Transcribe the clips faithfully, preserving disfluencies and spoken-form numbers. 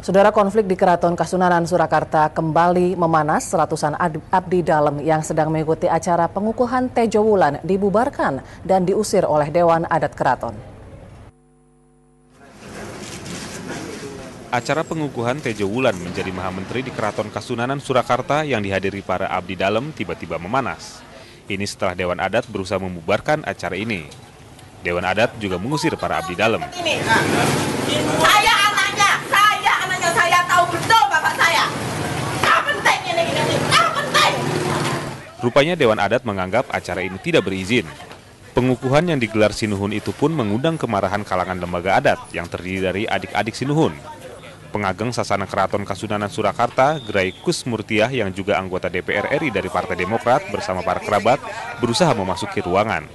Saudara, konflik di Keraton Kasunanan Surakarta kembali memanas. Ratusan abdi dalam yang sedang mengikuti acara pengukuhan Tejo Wulan dibubarkan dan diusir oleh Dewan Adat Keraton. Acara pengukuhan Tejo Wulan menjadi Mahamenteri di Keraton Kasunanan Surakarta yang dihadiri para abdi dalam tiba-tiba memanas. Ini setelah Dewan Adat berusaha membubarkan acara ini. Dewan Adat juga mengusir para abdi dalam. Ini, saya anaknya, saya anaknya, saya tahu betul bapak saya. Tak penting ini, ini, tak penting. Rupanya Dewan Adat menganggap acara ini tidak berizin. Pengukuhan yang digelar Sinuhun itu pun mengundang kemarahan kalangan lembaga adat yang terdiri dari adik-adik Sinuhun. Pengageng Sasana Keraton Kasunanan Surakarta, Gray Kusmurtiah yang juga anggota D P R R I dari Partai Demokrat bersama para kerabat berusaha memasuki ruangan.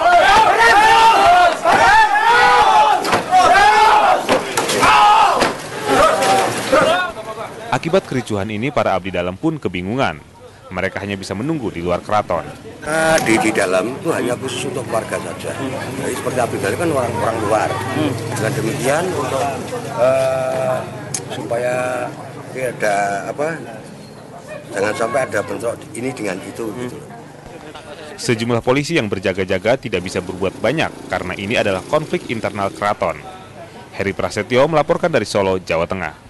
Akibat kericuhan ini, para abdi dalam pun kebingungan. Mereka hanya bisa menunggu di luar keraton. Nah, di, di dalam itu hanya khusus untuk keluarga saja. Jadi seperti abdi dalam kan orang-orang luar. Dengan demikian untuk uh, supaya tidak ada apa, jangan sampai ada bentrok ini dengan itu. Gitu. Sejumlah polisi yang berjaga-jaga tidak bisa berbuat banyak karena ini adalah konflik internal keraton. Heri Prasetyo melaporkan dari Solo, Jawa Tengah.